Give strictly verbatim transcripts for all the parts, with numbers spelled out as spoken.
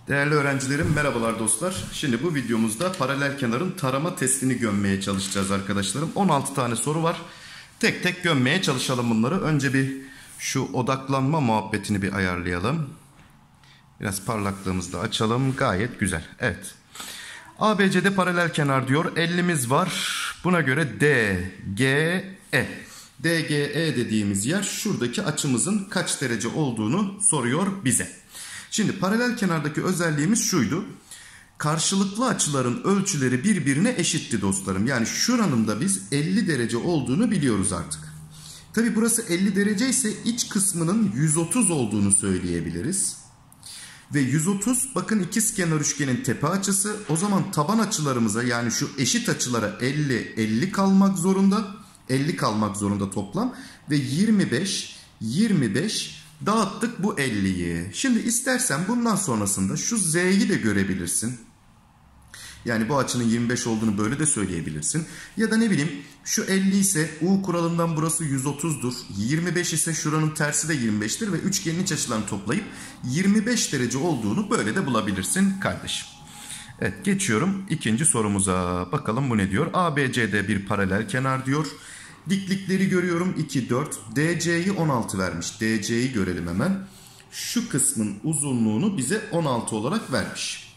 Değerli öğrencilerim, merhabalar dostlar. Şimdi bu videomuzda paralel kenarın tarama testini gömmeye çalışacağız arkadaşlarım. on altı tane soru var. Tek tek gömmeye çalışalım bunları. Önce bir şu odaklanma muhabbetini bir ayarlayalım. Biraz parlaklığımızı da açalım. Gayet güzel. Evet. A B C'de paralel kenar diyor. ellimiz var. Buna göre D G E. D G E dediğimiz yer şuradaki açımızın kaç derece olduğunu soruyor bize. Şimdi paralel kenardaki özelliğimiz şuydu. Karşılıklı açıların ölçüleri birbirine eşitti dostlarım. Yani şuranın da biz elli derece olduğunu biliyoruz artık. Tabi burası elli derece ise iç kısmının yüz otuz olduğunu söyleyebiliriz. Ve yüz otuz bakın ikizkenar üçgenin tepe açısı. O zaman taban açılarımıza yani şu eşit açılara elli elli kalmak zorunda. elli kalmak zorunda toplam. Ve yirmi beş yirmi beş dağıttık bu elliyi. Şimdi istersen bundan sonrasında şu Z'yi de görebilirsin. Yani bu açının yirmi beş olduğunu böyle de söyleyebilirsin. Ya da ne bileyim şu elli ise U kuralından burası yüz otuzdur. yirmi beş ise şuranın tersi de yirmi beştir ve üçgenin iç açılarını toplayıp yirmi beş derece olduğunu böyle de bulabilirsin kardeşim. Evet, geçiyorum ikinci sorumuza. Bakalım bu ne diyor? A B C'de bir paralel kenar diyor. Diklikleri görüyorum iki, dört. D C'yi on altı vermiş. D C'yi görelim hemen. Şu kısmın uzunluğunu bize on altı olarak vermiş.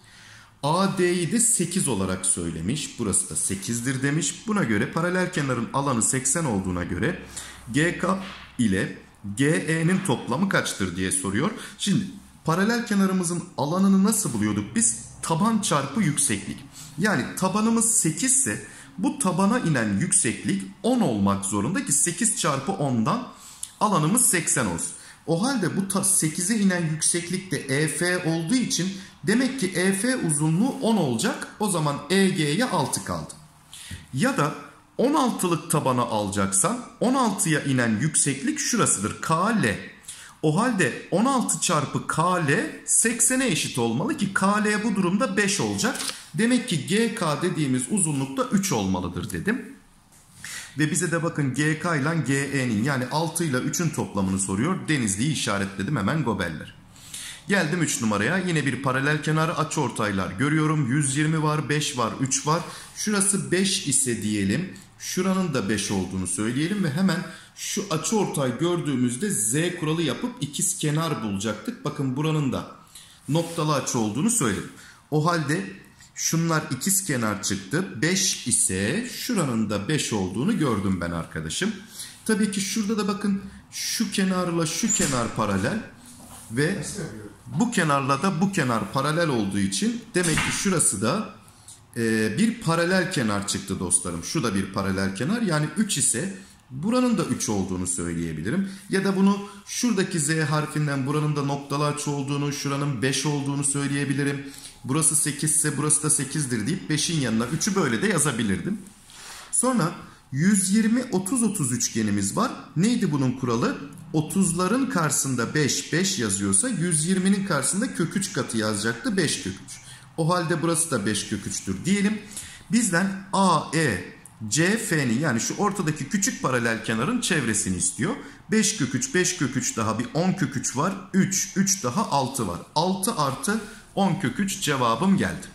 A D'yi de sekiz olarak söylemiş. Burası da sekizdir demiş. Buna göre paralel kenarın alanı seksen olduğuna göre G K ile G E'nin toplamı kaçtır diye soruyor. Şimdi paralel kenarımızın alanını nasıl buluyorduk biz? Taban çarpı yükseklik. Yani tabanımız sekiz ise bu tabana inen yükseklik on olmak zorunda ki sekiz çarpı ondan alanımız seksen olsun. O halde bu sekize inen yükseklik de E F olduğu için demek ki E F uzunluğu on olacak. O zaman E G'ye altı kaldı. Ya da on altılık tabana alacaksan on altıya inen yükseklik şurasıdır. K L. O halde on altı çarpı K L seksene eşit olmalı ki K L bu durumda beş olacak. Demek ki G K dediğimiz uzunlukta üç olmalıdır dedim. Ve bize de bakın G K ile G E'nin yani altı ile üçün toplamını soruyor. Denizli'yi işaretledim hemen gobeller. Geldim üç numaraya. Yine bir paralel kenar açıortaylar görüyorum. yüz yirmi var, beş var, üç var. Şurası beş ise diyelim. Şuranın da beş olduğunu söyleyelim ve hemen şu açıortay gördüğümüzde Z kuralı yapıp ikizkenar bulacaktık. Bakın buranın da noktalı açı olduğunu söyledim. O halde şunlar ikizkenar çıktı. beş ise şuranın da beş olduğunu gördüm ben arkadaşım. Tabii ki şurada da bakın şu kenarla şu kenar paralel ve bu kenarla da bu kenar paralel olduğu için demek ki şurası da e, bir paralel kenar çıktı dostlarım. Şu da bir paralel kenar yani üç ise buranın da üç olduğunu söyleyebilirim. Ya da bunu şuradaki Z harfinden buranın da noktalı açı olduğunu, şuranın beş olduğunu söyleyebilirim. Burası sekiz ise burası da sekizdir deyip beşin yanına üçü böyle de yazabilirdim. Sonra yüz yirmi otuz otuz üçgenimiz var. Neydi bunun kuralı? otuzların karşısında beş, beş yazıyorsa yüz yirminin karşısında kök üç katı yazacaktı. beş kök üç. O halde burası da beş kök üç'tür diyelim. Bizden A, E, C, F'nin yani şu ortadaki küçük paralel kenarın çevresini istiyor. beş kök üç, beş kök üç daha bir on kök üç var. üç, üç daha altı var. altı artı on kök üç cevabım geldi.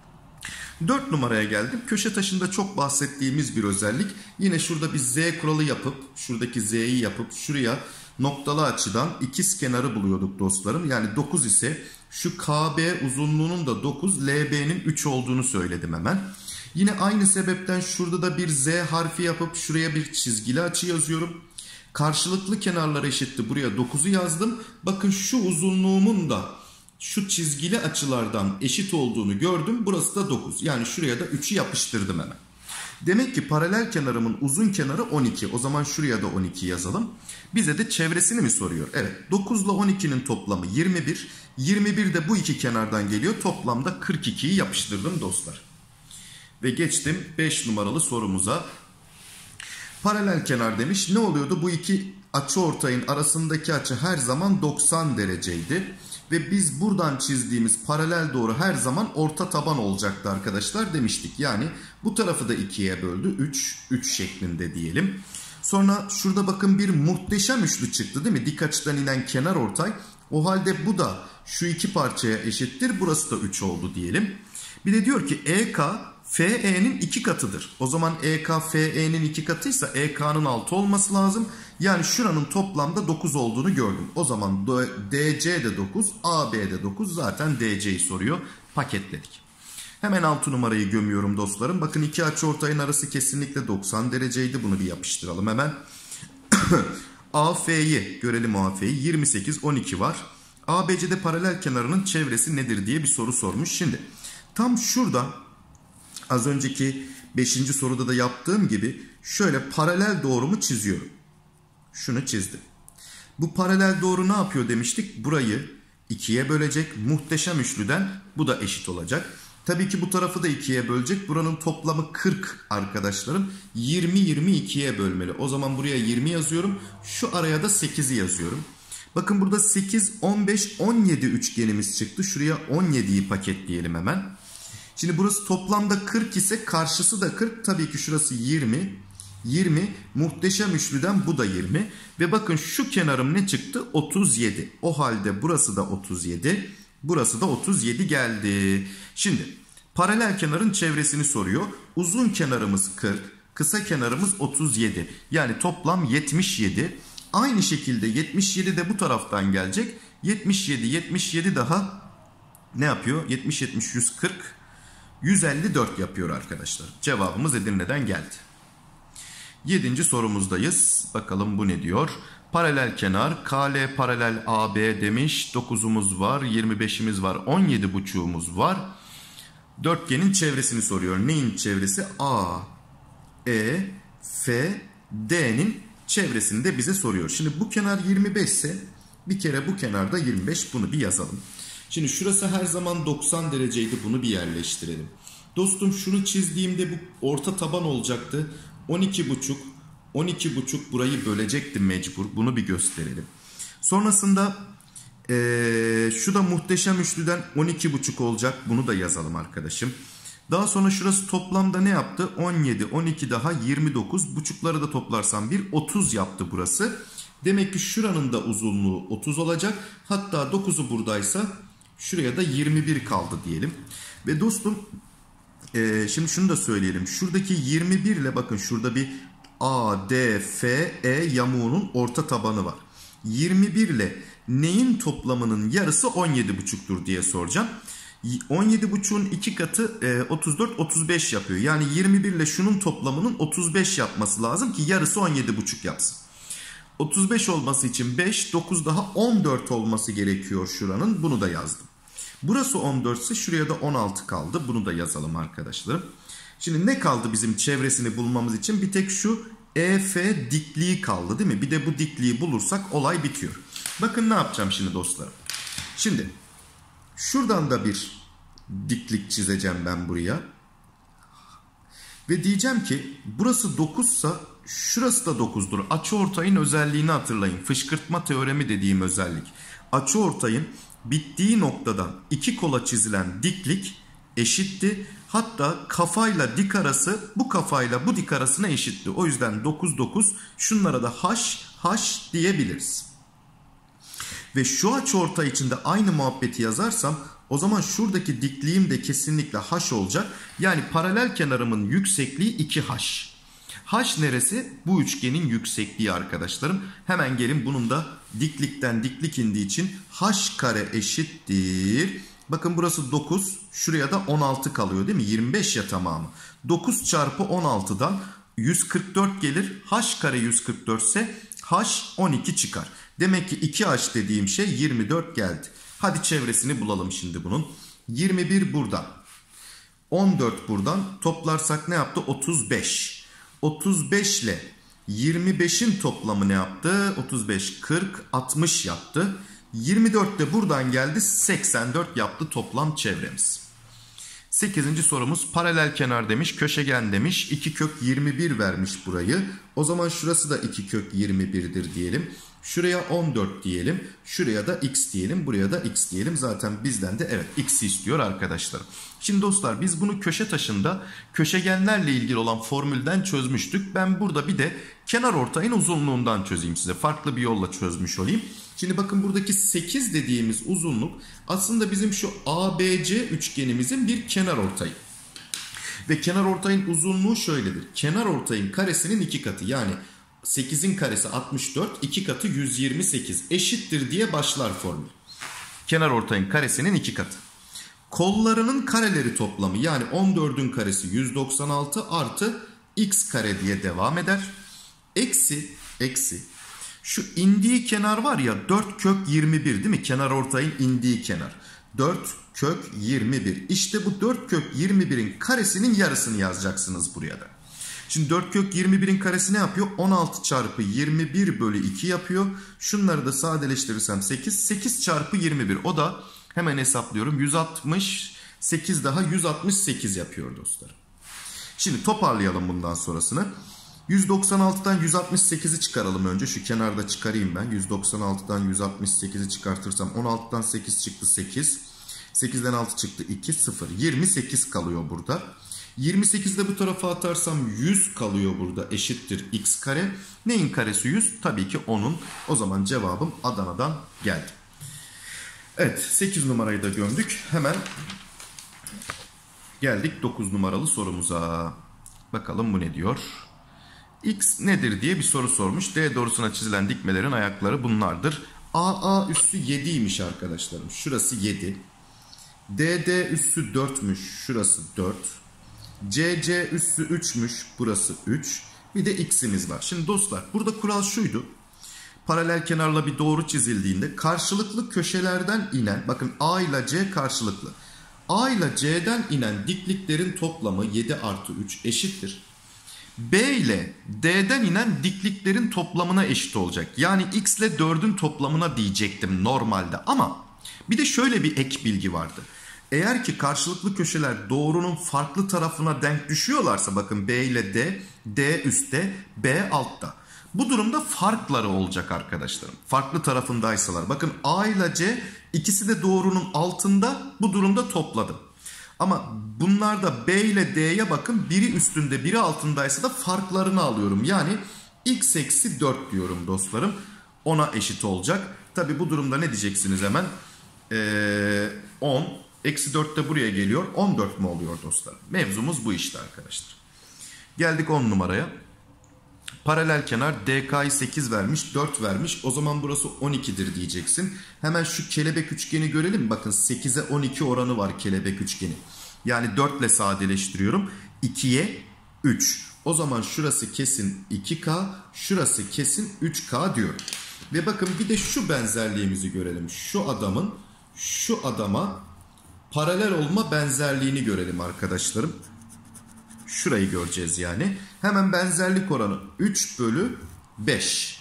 dört numaraya geldim. Köşe taşında çok bahsettiğimiz bir özellik. Yine şurada bir Z kuralı yapıp şuradaki Z'yi yapıp şuraya noktalı açıdan ikizkenarı buluyorduk dostlarım. Yani dokuz ise şu K B uzunluğunun da dokuz, L B'nin üç olduğunu söyledim hemen. Yine aynı sebepten şurada da bir Z harfi yapıp şuraya bir çizgili açı yazıyorum. Karşılıklı kenarlar eşitti. Buraya dokuzu yazdım. Bakın şu uzunluğumun da şu çizgili açılardan eşit olduğunu gördüm. Burası da dokuz. Yani şuraya da üçü yapıştırdım hemen. Demek ki paralel kenarımın uzun kenarı on iki. O zaman şuraya da on iki yazalım. Bize de çevresini mi soruyor? Evet. dokuz ile on ikinin toplamı yirmi bir. yirmi bir de bu iki kenardan geliyor. Toplamda kırk ikiyi yapıştırdım dostlar. Ve geçtim beş numaralı sorumuza. Paralel kenar demiş. Ne oluyordu? Bu iki açıortayın arasındaki açı her zaman doksan dereceydi. Ve biz buradan çizdiğimiz paralel doğru her zaman orta taban olacaktı arkadaşlar demiştik. Yani bu tarafı da ikiye böldü. üç, üç şeklinde diyelim. Sonra şurada bakın bir muhteşem üçlü çıktı değil mi? Dik açıdan inen kenar ortay. O halde bu da şu iki parçaya eşittir. Burası da üç oldu diyelim. Bir de diyor ki E K F E'nin iki katıdır. O zaman E K F E'nin iki katıysa E K'nın altı olması lazım. Yani şuranın toplamda dokuz olduğunu gördüm. O zaman D C de dokuz, A B de dokuz. Zaten D C'yi soruyor. Paketledik. Hemen altı numarayı gömüyorum dostlarım. Bakın iki açıortayın arası kesinlikle doksan dereceydi. Bunu bir yapıştıralım hemen. A F'yi görelim, A F'yi. yirmi sekiz, on iki var. A B C'de paralel kenarının çevresi nedir diye bir soru sormuş. Şimdi tam şurada az önceki beşinci soruda da yaptığım gibi şöyle paralel doğrumu çiziyorum. Şunu çizdim. Bu paralel doğru ne yapıyor demiştik? Burayı ikiye bölecek. Muhteşem üçlüden bu da eşit olacak. Tabii ki bu tarafı da ikiye bölecek. Buranın toplamı kırk arkadaşlarım. yirmi yirmi ikiye bölmeli. O zaman buraya yirmi yazıyorum. Şu araya da sekizi yazıyorum. Bakın burada sekiz, on beş, on yedi üçgenimiz çıktı. Şuraya on yediyi paketleyelim hemen. Şimdi burası toplamda kırk ise karşısı da kırk. Tabii ki şurası yirmi. yirmi. Muhteşem üçlüden bu da yirmi. Ve bakın şu kenarım ne çıktı? otuz yedi. O halde burası da otuz yedi. Burası da otuz yedi geldi. Şimdi paralel kenarın çevresini soruyor. Uzun kenarımız kırk. Kısa kenarımız otuz yedi. Yani toplam yetmiş yedi. Aynı şekilde yetmiş yedi de bu taraftan gelecek. yetmiş yedi, yetmiş yedi daha ne yapıyor? yetmiş, yetmiş, yüz kırk, yüz elli dört yapıyor arkadaşlar. Cevabımız Edirne'den geldi. Yedinci sorumuzdayız. Bakalım bu ne diyor? Paralel kenar K L paralel A B demiş. dokuzumuz var, yirmi beşimiz var, on yedi buçuğumuz var. Dörtgenin çevresini soruyor. Neyin çevresi? A, E, F, D'nin çevresini de bize soruyor. Şimdi bu kenar yirmi beş ise bir kere bu kenarda yirmi beş, bunu bir yazalım. Şimdi şurası her zaman doksan dereceydi, bunu bir yerleştirelim. Dostum şunu çizdiğimde bu orta taban olacaktı. on iki buçuk, on iki buçuk burayı bölecektim mecbur. Bunu bir gösterelim. Sonrasında ee, şu da muhteşem üçlüden on iki buçuk olacak. Bunu da yazalım arkadaşım. Daha sonra şurası toplamda ne yaptı? on yedi, on iki daha yirmi dokuz. Buçukları da toplarsam bir otuz yaptı burası. Demek ki şuranın da uzunluğu otuz olacak. Hatta dokuzu buradaysa şuraya da yirmi bir kaldı diyelim. Ve dostum e, şimdi şunu da söyleyelim. Şuradaki yirmi bir ile bakın şurada bir A, D, F, E yamuğunun orta tabanı var. yirmi bir ile neyin toplamının yarısı on yedi buçuktur diye soracağım. on yedi buçuğun iki katı e, otuz dört, otuz beş yapıyor. Yani yirmi bir ile şunun toplamının otuz beş yapması lazım ki yarısı on yedi buçuk yapsın. otuz beş olması için beş, dokuz daha on dört olması gerekiyor şuranın. Bunu da yazdım. Burası on dört ise şuraya da on altı kaldı. Bunu da yazalım arkadaşlarım. Şimdi ne kaldı bizim çevresini bulmamız için? Bir tek şu E F dikliği kaldı değil mi? Bir de bu dikliği bulursak olay bitiyor. Bakın ne yapacağım şimdi dostlarım. Şimdi şuradan da bir diklik çizeceğim ben buraya. Ve diyeceğim ki burası dokuzsa şurası da dokuzdur. Açıortayın özelliğini hatırlayın. Fışkırtma teoremi dediğim özellik. Açıortayın bittiği noktadan iki kola çizilen diklik eşitti. Hatta kafayla dik arası bu kafayla bu dik arasına eşitti. O yüzden dokuz, dokuz, şunlara da H, H diyebiliriz. Ve şu açıortay için de aynı muhabbeti yazarsam o zaman şuradaki dikliğim de kesinlikle H olacak. Yani paralel kenarımın yüksekliği iki H. H neresi? Bu üçgenin yüksekliği arkadaşlarım. Hemen gelin bunun da diklikten diklik indiği için H kare eşittir. Bakın burası dokuz. Şuraya da on altı kalıyor değil mi? yirmi beş ya tamamı. dokuz çarpı on altıdan yüz kırk dört gelir. H kare yüz kırk dört ise H on iki çıkar. Demek ki iki H dediğim şey yirmi dört geldi. Hadi çevresini bulalım şimdi bunun. yirmi bir buradan. on dört buradan. Toplarsak ne yaptı? otuz beş. otuz beş ile yirmi beşin toplamı ne yaptı? otuz beş, kırk, altmış yaptı. yirmi dört de buradan geldi. seksen dört yaptı toplam çevremiz. sekizinci sorumuz paralel kenar demiş, köşegen demiş. iki kök yirmi bir vermiş burayı. O zaman şurası da iki kök yirmi bir'dir diyelim. Şuraya on dört diyelim. Şuraya da x diyelim. Buraya da x diyelim. Zaten bizden de evet x istiyor arkadaşlar. Şimdi dostlar biz bunu köşe taşında köşegenlerle ilgili olan formülden çözmüştük. Ben burada bir de kenar ortayın uzunluğundan çözeyim size. Farklı bir yolla çözmüş olayım. Şimdi bakın buradaki sekiz dediğimiz uzunluk aslında bizim şu A B C üçgenimizin bir kenarortayı. Ve kenarortayın uzunluğu şöyledir. Kenarortayın karesinin iki katı, yani sekizin karesi altmış dört, iki katı yüz yirmi sekiz eşittir diye başlar formül. Kenarortayın karesinin iki katı. Kollarının kareleri toplamı, yani on dördün karesi yüz doksan altı artı x kare diye devam eder. Eksi, eksi. Şu indiği kenar var ya, dört kök yirmi bir değil mi? Kenarortayın indiği kenar. dört kök yirmi bir. İşte bu dört kök yirmi birin karesinin yarısını yazacaksınız buraya da. Şimdi dört kök yirmi birin karesi ne yapıyor? on altı çarpı yirmi bir bölü iki yapıyor. Şunları da sadeleştirirsem sekiz. sekiz çarpı yirmi bir. O da hemen hesaplıyorum. yüz altmış sekiz daha yüz altmış sekiz yapıyor dostlar. Şimdi toparlayalım bundan sonrasını. yüz doksan altıdan yüz altmış sekizi çıkaralım önce. Şu kenarda çıkarayım ben. yüz doksan altıdan yüz altmış sekizi çıkartırsam on altıdan sekiz çıktı sekiz. sekizden altı çıktı iki, sıfır. yirmi sekiz kalıyor burada. yirmi sekizi de bu tarafa atarsam yüz kalıyor burada, eşittir x kare. Neyin karesi yüz? Tabii ki onun. O zaman cevabım Adana'dan geldi. Evet, sekiz numarayı da gömdük. Hemen geldik dokuz numaralı sorumuza. Bakalım bu ne diyor? X nedir diye bir soru sormuş. D doğrusuna çizilen dikmelerin ayakları bunlardır. A A üssü yediymiş arkadaşlarım. Şurası yedi. D D üssü dörtmüş. Şurası dört. C C üssü üçmüş. Burası üç. Bir de x'imiz var. Şimdi dostlar, burada kural şuydu. Paralel kenarla bir doğru çizildiğinde karşılıklı köşelerden inen, bakın A ile C karşılıklı. A ile C'den inen dikliklerin toplamı yedi artı üç eşittir. B ile D'den inen dikliklerin toplamına eşit olacak. Yani x ile dördün toplamına diyecektim normalde. Ama bir de şöyle bir ek bilgi vardı. Eğer ki karşılıklı köşeler doğrunun farklı tarafına denk düşüyorlarsa, bakın B ile D, D üstte, B altta. Bu durumda farkları olacak arkadaşlarım. Farklı tarafındaysalar. Bakın A ile C ikisi de doğrunun altında, bu durumda topladım. Ama bunlarda B ile D'ye bakın, biri üstünde biri altındaysa da farklarını alıyorum. Yani x eksi dört diyorum dostlarım. ona eşit olacak. Tabi bu durumda ne diyeceksiniz hemen? Ee, on. Eksi dört de buraya geliyor. on dört mü oluyor dostlar? Mevzumuz bu işte arkadaşlar. Geldik on numaraya. Paralel kenar D K'yı sekiz vermiş, dört vermiş. O zaman burası on ikidir diyeceksin. Hemen şu kelebek üçgeni görelim. Bakın sekize on iki oranı var kelebek üçgeni. Yani dört ile sadeleştiriyorum. ikiye üç. O zaman şurası kesin iki K, şurası kesin üç K diyor. Ve bakın bir de şu benzerliğimizi görelim. Şu adamın şu adama paralel olma benzerliğini görelim arkadaşlarım. Şurayı göreceğiz yani. Hemen benzerlik oranı üç bölü beş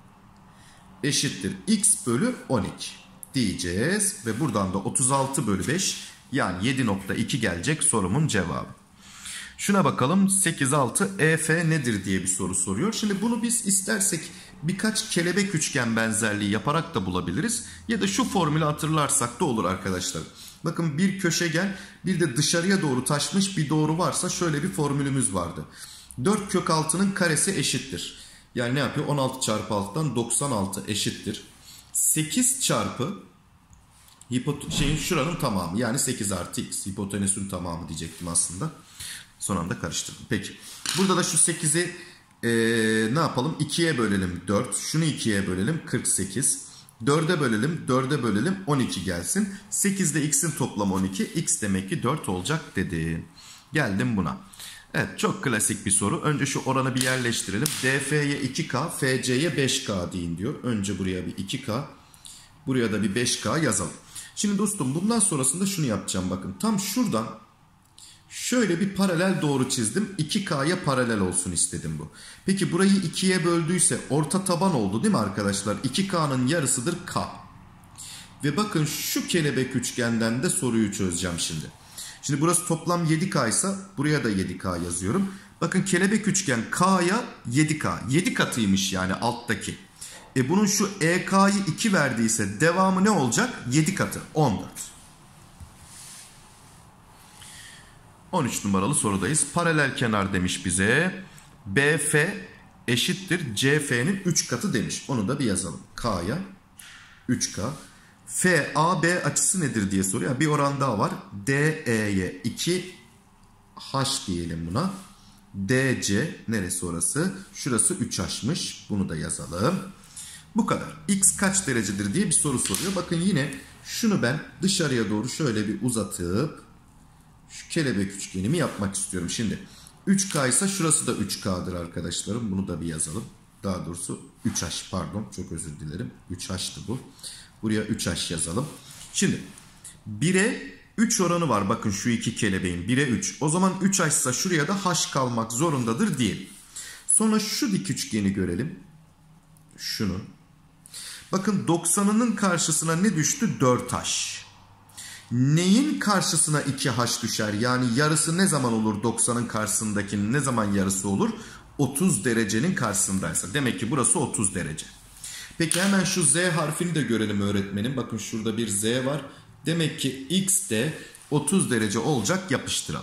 eşittir x bölü on iki diyeceğiz. Ve buradan da otuz altı bölü beş, yani yedi nokta iki gelecek sorumun cevabı. Şuna bakalım, sekiz altı E F nedir diye bir soru soruyor. Şimdi bunu biz istersek birkaç kelebek üçgen benzerliği yaparak da bulabiliriz. Ya da şu formülü hatırlarsak da olur arkadaşlar. Bakın bir köşegen, bir de dışarıya doğru taşmış bir doğru varsa şöyle bir formülümüz vardı. dört kök altının karesi eşittir. Yani ne yapıyor? on altı çarpı altıdan doksan altı eşittir. sekiz çarpı şeyin şuranın tamamı, yani sekiz artı x, hipotenüsün tamamı diyecektim aslında. Son anda karıştırdım. Peki. Burada da şu sekizi ee, ne yapalım? ikiye bölelim dört. Şunu ikiye bölelim kırk sekiz. dörde bölelim, dörde bölelim on iki gelsin. sekiz ile x'in toplamı on iki. X demek ki dört olacak dedi. Geldim buna. Evet, çok klasik bir soru. Önce şu oranı bir yerleştirelim. D F'ye iki K, F C'ye beş K deyin diyor. Önce buraya bir iki K, buraya da bir beş K yazalım. Şimdi dostum, bundan sonrasında şunu yapacağım. Bakın tam şuradan şöyle bir paralel doğru çizdim. iki K'ya paralel olsun istedim bu. Peki burayı ikiye böldüyse orta taban oldu değil mi arkadaşlar? iki K'nın yarısıdır K. Ve bakın şu kelebek üçgenden de soruyu çözeceğim şimdi. Şimdi burası toplam yedi K ise buraya da yedi K yazıyorum. Bakın kelebek üçgen K'ya yedi K. yedi katıymış yani alttaki. E bunun şu E K'yı iki verdiyse devamı ne olacak? yedi katı. on dört. on üç numaralı sorudayız. Paralel kenar demiş bize. B F eşittir C F'nin üç katı demiş. Onu da bir yazalım. K'ya üç K. F A B açısı nedir diye soruyor. Bir oran daha var. D E'ye iki H diyelim buna. D C neresi orası? Şurası üç H'mış. Bunu da yazalım. Bu kadar. X kaç derecedir diye bir soru soruyor. Bakın yine şunu ben dışarıya doğru şöyle bir uzatıp şu kelebek üçgenimi yapmak istiyorum. Şimdi üç K ise şurası da üç K'dır arkadaşlarım. Bunu da bir yazalım. Daha doğrusu üç H, pardon, çok özür dilerim. üç H'tı bu. Buraya üç H yazalım. Şimdi bire üç oranı var. Bakın şu iki kelebeğin bire üç. O zaman üç H ise şuraya da H kalmak zorundadır diyelim. Sonra şu dik üçgeni görelim. Şunu. Bakın doksanının karşısına ne düştü? dört H. Neyin karşısına iki H düşer? Yani yarısı ne zaman olur doksanın karşısındakinin? Ne zaman yarısı olur? otuz derecenin karşısındaysa. Demek ki burası otuz derece. Peki hemen şu Z harfini de görelim öğretmenim. Bakın şurada bir Z var. Demek ki X de otuz derece olacak, yapıştıralım.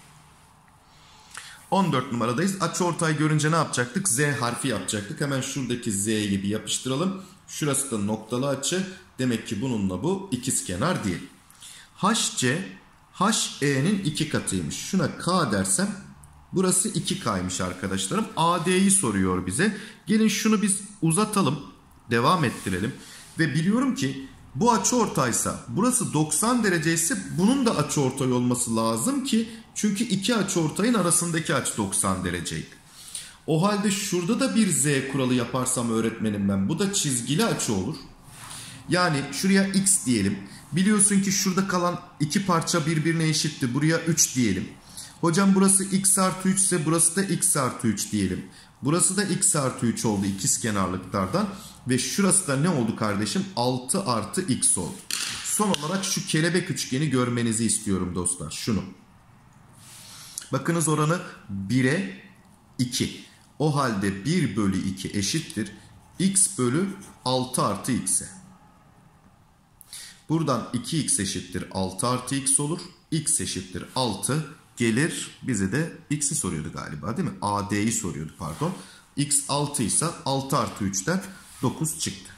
on dört numaradayız. Açıortay görünce ne yapacaktık? Z harfi yapacaktık. Hemen şuradaki Z'yi bir yapıştıralım. Şurası da noktalı açı. Demek ki bununla bu ikizkenar değil. H C H E'nin iki katıymış. Şuna K dersem burası iki K'ymış arkadaşlarım. A D'yi soruyor bize. Gelin şunu biz uzatalım. Devam ettirelim. Ve biliyorum ki bu açıortaysa burası doksan derece ise bunun da açıortay olması lazım ki, çünkü iki açıortayın arasındaki açı doksan dereceydi. O halde şurada da bir Z kuralı yaparsam öğretmenim ben, bu da çizgili açı olur. Yani şuraya X diyelim. Biliyorsun ki şurada kalan iki parça birbirine eşitti. Buraya üç diyelim. Hocam burası X artı üç ise burası da X artı üç diyelim. Burası da X artı üç oldu ikizkenarlıklardan. Ve şurası da ne oldu kardeşim? altı artı X oldu. Son olarak şu kelebek üçgeni görmenizi istiyorum dostlar. Şunu. Bakınız oranı bire iki. O halde bir bölü iki eşittir X bölü altı artı X'e. Buradan iki X eşittir altı artı X olur. X eşittir altı gelir. Bize de X'i soruyordu galiba, değil mi? A D'yi soruyordu, pardon. X altı ise altı artı üçten dokuz çıktı.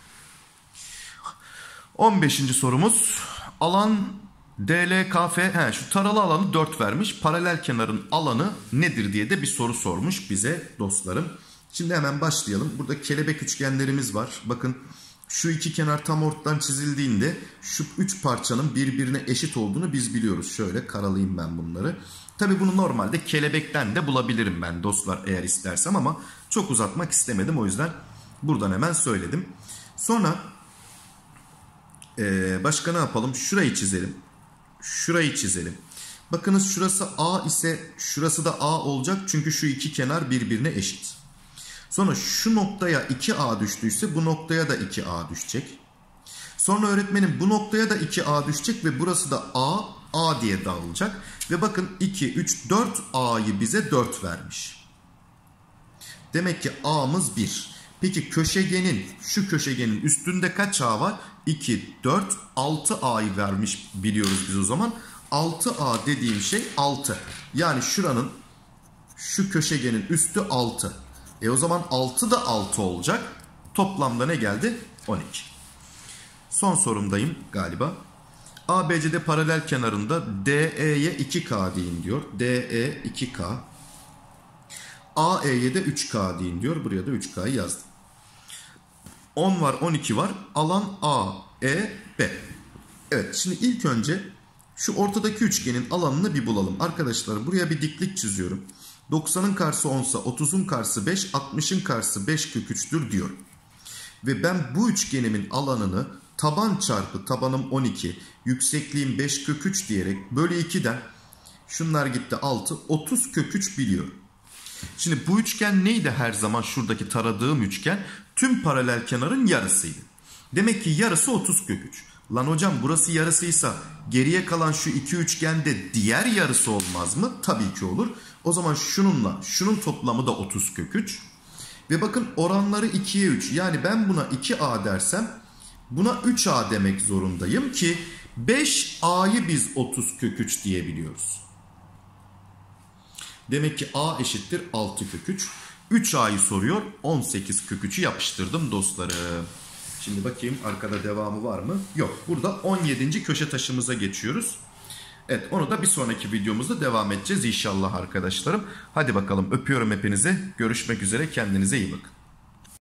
on beşinci sorumuz. Alan D L K F, he, şu taralı alanı dört vermiş. Paralel kenarın alanı nedir diye de bir soru sormuş bize dostlarım. Şimdi hemen başlayalım. Burada kelebek üçgenlerimiz var. Bakın şu iki kenar tam ortadan çizildiğinde şu üç parçanın birbirine eşit olduğunu biz biliyoruz. Şöyle karalayayım ben bunları. Tabi bunu normalde kelebekten de bulabilirim ben dostlar eğer istersem, ama çok uzatmak istemedim. O yüzden buradan hemen söyledim. Sonra ee, başka ne yapalım? Şurayı çizelim. Şurayı çizelim. Bakınız şurası A ise şurası da A olacak. Çünkü şu iki kenar birbirine eşit. Sonra şu noktaya iki A düştüyse bu noktaya da iki A düşecek. Sonra öğretmenim bu noktaya da iki A düşecek ve burası da A, A diye dağılacak. Ve bakın iki, üç, dört A'yı bize dört vermiş. Demek ki A'mız bir. Peki köşegenin, şu köşegenin üstünde kaç A var? iki, dört, altı A'yı vermiş biliyoruz biz o zaman. altı A dediğim şey altı. Yani şuranın, şu köşegenin üstü altı. E o zaman altı da altı olacak. Toplamda ne geldi? on iki. Son sorumdayım galiba. A B C D paralel kenarında D E'ye iki K deyin diyor. D E iki K. A E'ye de üç K deyin diyor. Buraya da üç K'yı yazdım. on var, on iki var. Alan A, E, B. Evet, şimdi ilk önce şu ortadaki üçgenin alanını bir bulalım. Arkadaşlar buraya bir diklik çiziyorum. doksanın karşısı on ise otuzun karşısı beş, altmışın karşısı beş kök üç'tür diyorum. Ve ben bu üçgenimin alanını taban çarpı tabanım on iki, yüksekliğim beş kök üç diyerek bölü iki'den şunlar gitti altı, otuz kök üç biliyorum. Şimdi bu üçgen neydi her zaman? Şuradaki taradığım üçgen tüm paralel kenarın yarısıydı. Demek ki yarısı otuz kök üç. Lan hocam burası yarısıysa geriye kalan şu iki üçgende diğer yarısı olmaz mı? Tabii ki olur. O zaman şununla şunun toplamı da otuz kök üç. Ve bakın oranları iki'ye üç. Yani ben buna iki A dersem buna üç A demek zorundayım ki beş A'yı biz otuz kök üç diyebiliyoruz. Demek ki A eşittir altı kök üç. üç A'yı soruyor. on sekiz kök üç'ü yapıştırdım dostlarım. Şimdi bakayım arkada devamı var mı? Yok. Burada on yedinci köşe taşımıza geçiyoruz. Evet, onu da bir sonraki videomuzda devam edeceğiz inşallah arkadaşlarım. Hadi bakalım, öpüyorum hepinizi. Görüşmek üzere, kendinize iyi bakın.